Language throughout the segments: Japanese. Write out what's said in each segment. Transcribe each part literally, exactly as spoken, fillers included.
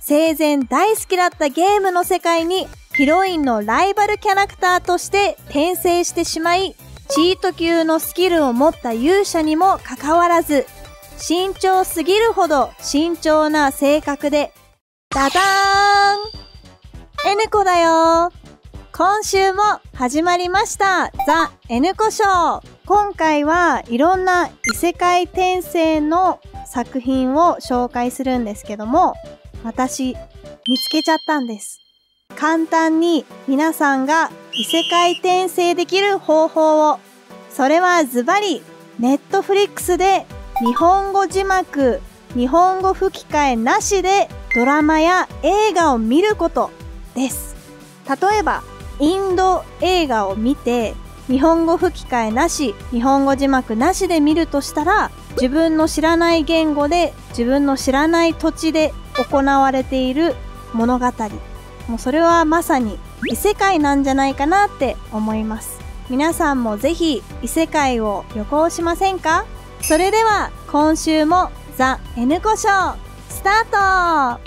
生前大好きだったゲームの世界にヒロインのライバルキャラクターとして転生してしまい、チート級のスキルを持った勇者にもかかわらず、慎重すぎるほど慎重な性格で、ダダーン !N 子だよ。今週も始まりましたザ・N 子ショー。今回はいろんな異世界転生の作品を紹介するんですけども、私見つけちゃったんです。簡単に皆さんが異世界転生できる方法を。それはズバリネットフリックスで日本語字幕、日本語吹き替えなしでドラマや映画を見ることです。例えばインド映画を見て日本語吹き替えなし、日本語字幕なしで見るとしたら、自分の知らない言語で自分の知らない土地で行われている物語。もうそれはまさに異世界なんじゃないかなって思います。皆さんもぜひ異世界を旅行しませんか？それでは今週もザ・N 子ショースタート。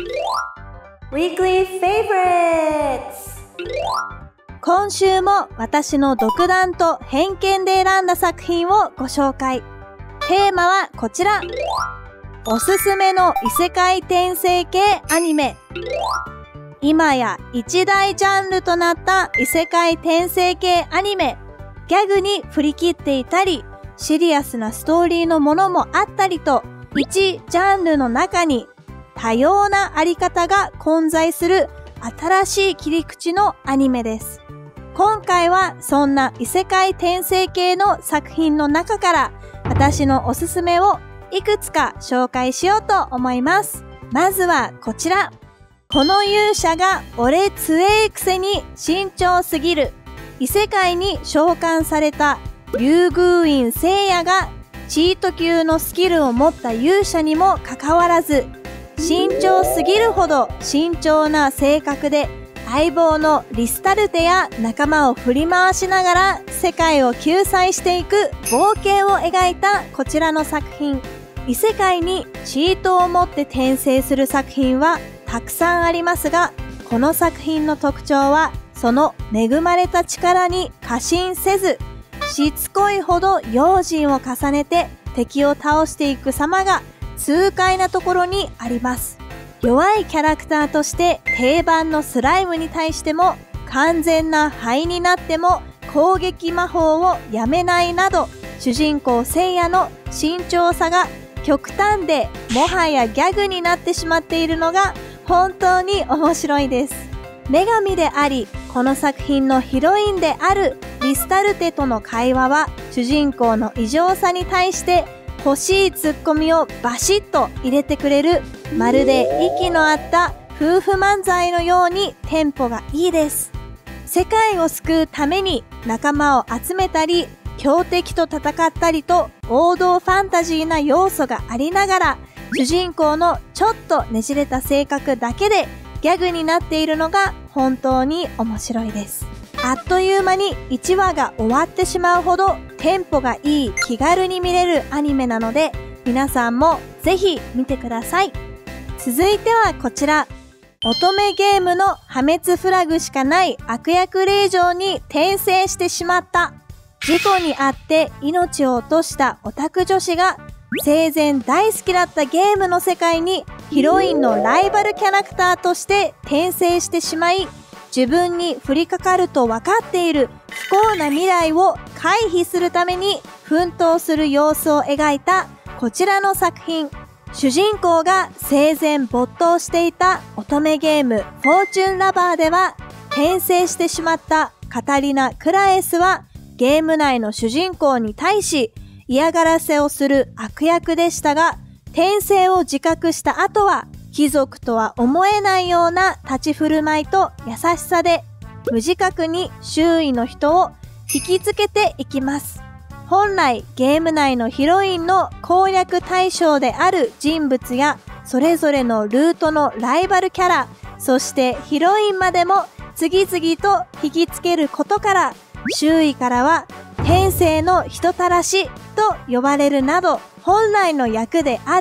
Weekly Favorites。 今週も私の独断と偏見で選んだ作品をご紹介。テーマはこちら。おすすめの異世界転生系アニメ。今や一大ジャンルとなった異世界転生系アニメ。ギャグに振り切っていたり、シリアスなストーリーのものもあったりと、一ジャンルの中に多様なあり方が混在する新しい切り口のアニメです。今回はそんな異世界転生系の作品の中から私のおすすめをいくつか紹介しようと思います。まずはこちら。この勇者が俺強えくせに慎重すぎる。異世界に召喚された竜宮院聖夜がチート級のスキルを持った勇者にもかかわらず、慎重すぎるほど慎重な性格で相棒のリスタルテや仲間を振り回しながら世界を救済していく冒険を描いたこちらの作品。異世界にチートを持って転生する作品はたくさんありますが、この作品の特徴はその恵まれた力に過信せず、しつこいほど用心を重ねて敵を倒していく様が痛快なところにあります。弱いキャラクターとして定番のスライムに対しても、完全な灰になっても攻撃魔法をやめないなど、主人公聖夜の慎重さが極端でもはやギャグになってしまっているのが本当に面白いです。女神であり、この作品のヒロインであるリスタルテとの会話は、主人公の異常さに対して欲しいツッコミをバシッと入れてくれる、まるで息の合った夫婦漫才のようにテンポがいいです。世界を救うために仲間を集めたり、強敵と戦ったりと王道ファンタジーな要素がありながら、主人公のちょっとねじれた性格だけでギャグになっているのが本当に面白いです。あっという間にいちわが終わってしまうほどテンポがいい、気軽に見れるアニメなので、皆さんもぜひ見てください。続いてはこちら。乙女ゲームの破滅フラグしかない悪役令嬢に転生してしまった。事故に遭って命を落としたオタク女子が生前大好きだったゲームの世界にヒロインのライバルキャラクターとして転生してしまい、自分に降りかかると分かっている不幸な未来を回避するために奮闘する様子を描いたこちらの作品。主人公が生前没頭していた乙女ゲームフォーチュンラバーでは、転生してしまったカタリナ・クラエスはゲーム内の主人公に対し嫌がらせをする悪役でしたが、転生を自覚した後は貴族とは思えないような立ち振る舞いと優しさで無自覚に周囲の人を引きつけていきます。本来ゲーム内のヒロインの攻略対象である人物やそれぞれのルートのライバルキャラ、そしてヒロインまでも次々と引きつけることから、周囲からは天性の人たらしと呼ばれるなど、本来の役である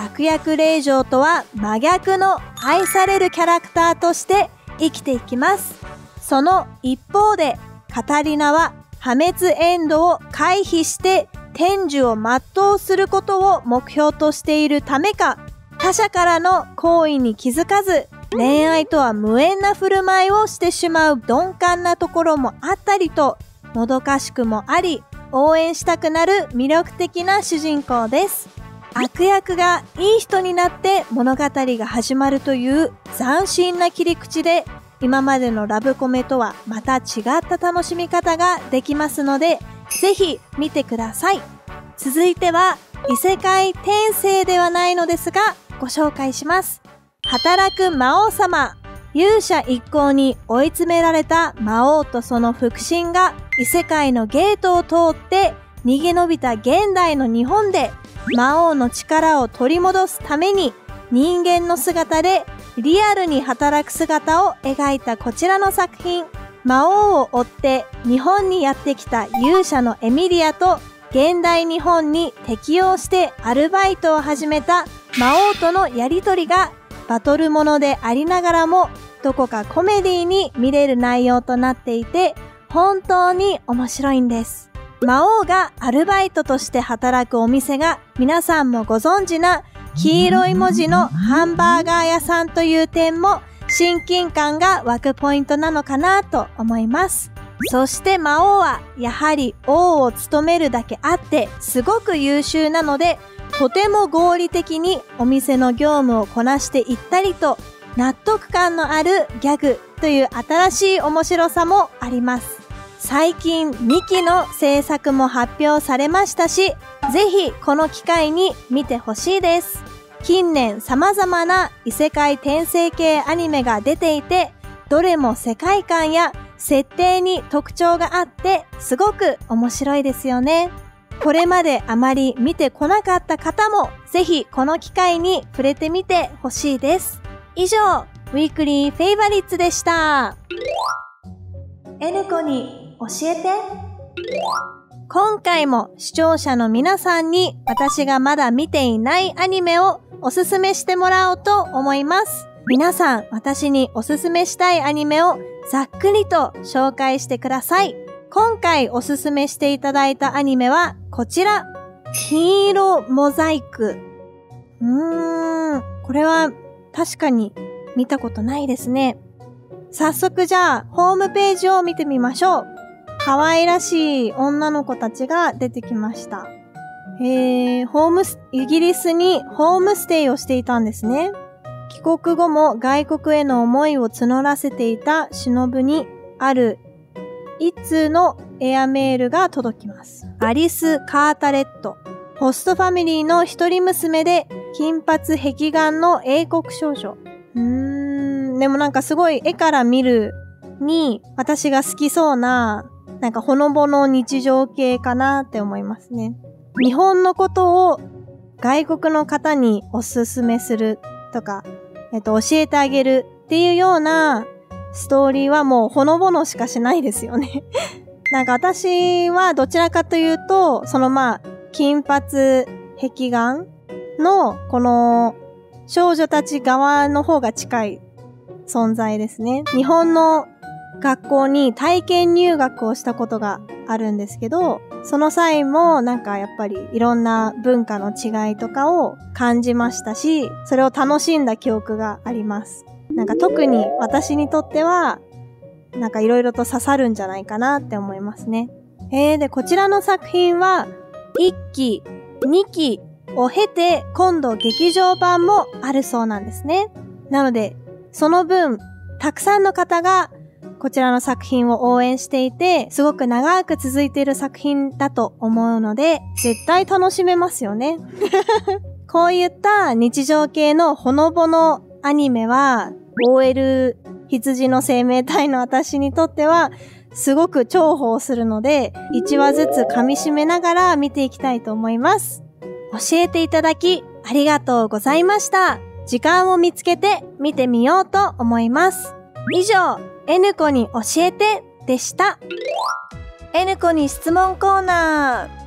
悪役令嬢とは真逆の愛されるキャラクターとして生きていきます。その一方で、カタリナは破滅エンドを回避して天寿を全うすることを目標としているためか、他者からの行為に気づかず、恋愛とは無縁な振る舞いをしてしまう鈍感なところもあったりと、もどかしくもあり、応援したくなる魅力的な主人公です。悪役がいい人になって物語が始まるという斬新な切り口で、今までのラブコメとはまた違った楽しみ方ができますので、ぜひ見てください。続いては、異世界転生ではないのですが、ご紹介します。働く魔王様。勇者一行に追い詰められた魔王とその腹心が異世界のゲートを通って逃げ延びた現代の日本で魔王の力を取り戻すために人間の姿でリアルに働く姿を描いたこちらの作品。魔王を追って日本にやってきた勇者のエミリアと現代日本に適応してアルバイトを始めた魔王とのやりとりがバトルものでありながらもどこかコメディに見れる内容となっていて本当に面白いんです。魔王がアルバイトとして働くお店が皆さんもご存知な黄色い文字のハンバーガー屋さんという点も親近感が湧くポイントなのかなと思います。そして魔王はやはり王を務めるだけあってすごく優秀なのでとても合理的にお店の業務をこなしていったりと納得感のあるギャグという新しい面白さもあります。最近にきの制作も発表されましたし、ぜひこの機会に見てほしいです。近年様々な異世界転生系アニメが出ていて、どれも世界観や設定に特徴があってすごく面白いですよね。これまであまり見てこなかった方もぜひこの機会に触れてみてほしいです。以上、ウィークリーフェイバリッツでした。N子に教えて。今回も視聴者の皆さんに私がまだ見ていないアニメをおすすめしてもらおうと思います。皆さん、私におすすめしたいアニメをざっくりと紹介してください。今回おすすめしていただいたアニメはこちら。金色モザイク。うーん、これは確かに見たことないですね。早速じゃあホームページを見てみましょう。可愛らしい女の子たちが出てきました。えー、ホームス、イギリスにホームステイをしていたんですね。帰国後も外国への思いを募らせていた忍にある一通のエアメールが届きます。アリス・カータレット。ホストファミリーの一人娘で金髪壁眼の英国少女。うーん、でもなんかすごい絵から見るに私が好きそうななんかほのぼの日常系かなって思いますね。日本のことを外国の方におすすめするとか、えっと、教えてあげるっていうようなストーリーはもうほのぼのしかしないですよね。なんか私はどちらかというと、そのまあ、金髪壁眼のこの少女たち側の方が近い存在ですね。日本の学校に体験入学をしたことがあるんですけど、その際もなんかやっぱりいろんな文化の違いとかを感じましたし、それを楽しんだ記憶があります。なんか特に私にとってはなんかいろいろと刺さるんじゃないかなって思いますね。えー、でこちらの作品はいっき、にきを経て今度劇場版もあるそうなんですね。なのでその分たくさんの方がこちらの作品を応援していて、すごく長く続いている作品だと思うので、絶対楽しめますよね。こういった日常系のほのぼのアニメは、オーエル 羊の生命体の私にとっては、すごく重宝するので、いちわずつ噛み締めながら見ていきたいと思います。教えていただき、ありがとうございました。時間を見つけて見てみようと思います。以上、N 子に教えてでした。N 子に質問コーナー。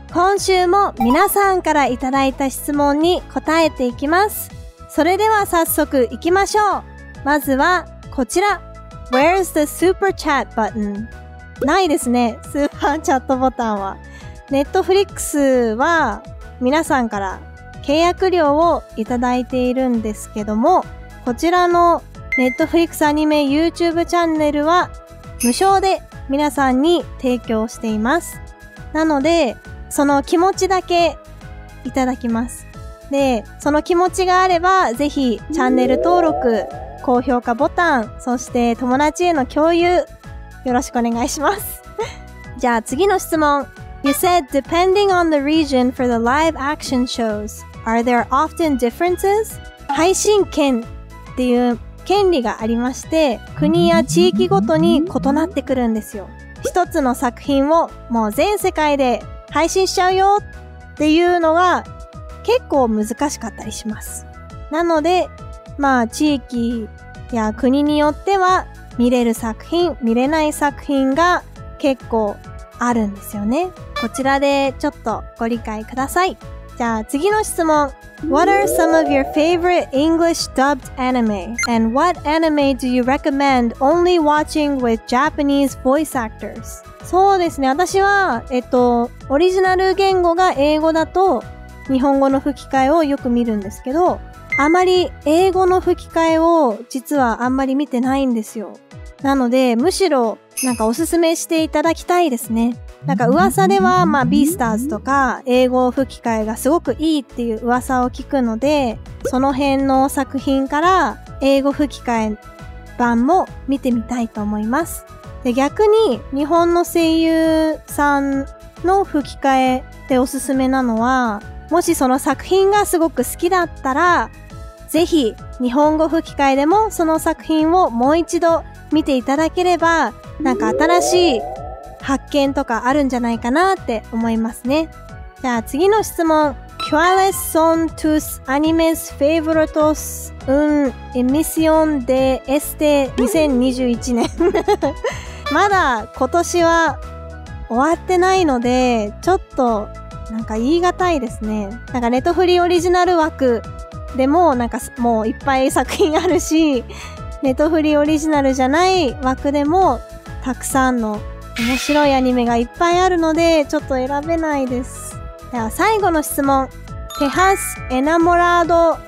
今週も皆さんからいただいた質問に答えていきます。それでは早速行きましょう。まずはこちら。Where's the super chat button? ないですね。スーパーチャットボタンは。Netflix は皆さんから契約料をいただいているんですけども、こちらの Netflix アニメ YouTube チャンネルは無償で皆さんに提供しています。なので、その気持ちだけいただきます。で、その気持ちがあれば、ぜひチャンネル登録、高評価ボタン、そして友達への共有、よろしくお願いします。じゃあ次の質問。You said depending on the region for the live action shows, are there often differences? 配信権っていう権利がありまして、国や地域ごとに異なってくるんですよ。一つの作品をもう全世界で配信しちゃうよっていうのが結構難しかったりします。なので、まあ地域や国によっては見れる作品、見れない作品が結構あるんですよね。こちらでちょっとご理解ください。じゃあ次の質問。What are some of your favorite English dubbed anime? And what anime do you recommend only watching with Japanese voice actors? そうですね。私は、えっと、オリジナル言語が英語だと日本語の吹き替えをよく見るんですけど、あまり英語の吹き替えを実はあんまり見てないんですよ。なので、むしろなんかおすすめしていただきたいですね。なんか噂では、まあ、ビースターズとか英語吹き替えがすごくいいっていう噂を聞くので、その辺の作品から英語吹き替え版も見てみたいと思います。で、逆に日本の声優さんの吹き替えでおすすめなのは、もしその作品がすごく好きだったら、ぜひ日本語吹き替えでもその作品をもう一度見ていただければ、なんか新しい発見とかあるんじゃないかなって思いますね。じゃあ次の質問。¿Cuáles son tus animes favoritos en emisión de este にせんにじゅういちねん まだ今年は終わってないので、ちょっとなんか言い難いですね。なんかネトフリオリジナル枠でもなんかもういっぱい作品あるし、ネトフリオリジナルじゃない枠でもたくさんの面白いアニメがいっぱいあるので、ちょっと選べないです。では最後の質問。Te has enamorado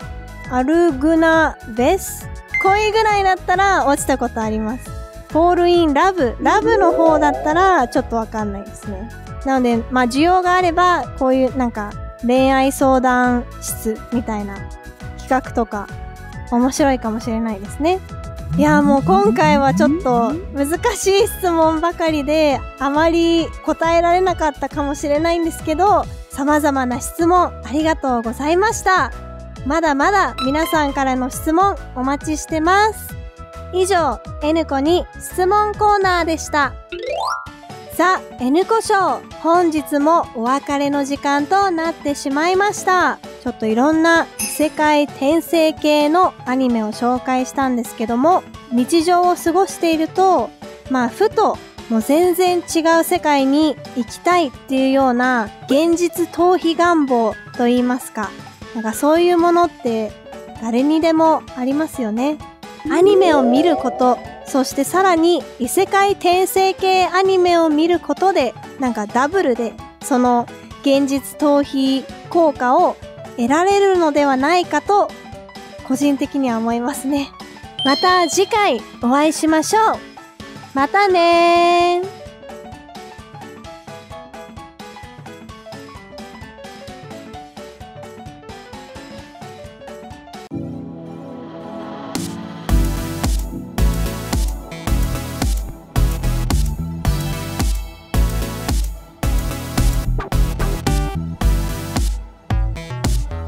alguna vez? 恋ぐらいだったら落ちたことあります。Fall in love。ラブの方だったらちょっとわかんないですね。なので、まあ需要があれば、こういうなんか恋愛相談室みたいな企画とか面白いかもしれないですね。いやーもう今回はちょっと難しい質問ばかりであまり答えられなかったかもしれないんですけど、様々な質問ありがとうございました。まだまだ皆さんからの質問お待ちしてます。以上、N 子に質問コーナーでした。ザ・N 子ショー、本日もお別れの時間となってしまいました。ちょっといろんな異世界転生系のアニメを紹介したんですけども、日常を過ごしていると、まあふともう全然違う世界に行きたいっていうような現実逃避願望と言いますか。なんかそういうものって誰にでもありますよね。アニメを見ること、そしてさらに異世界転生系アニメを見ることで、なんかダブルでその現実逃避効果を得られるのではないかと個人的には思いますね。また次回お会いしましょう。またねー。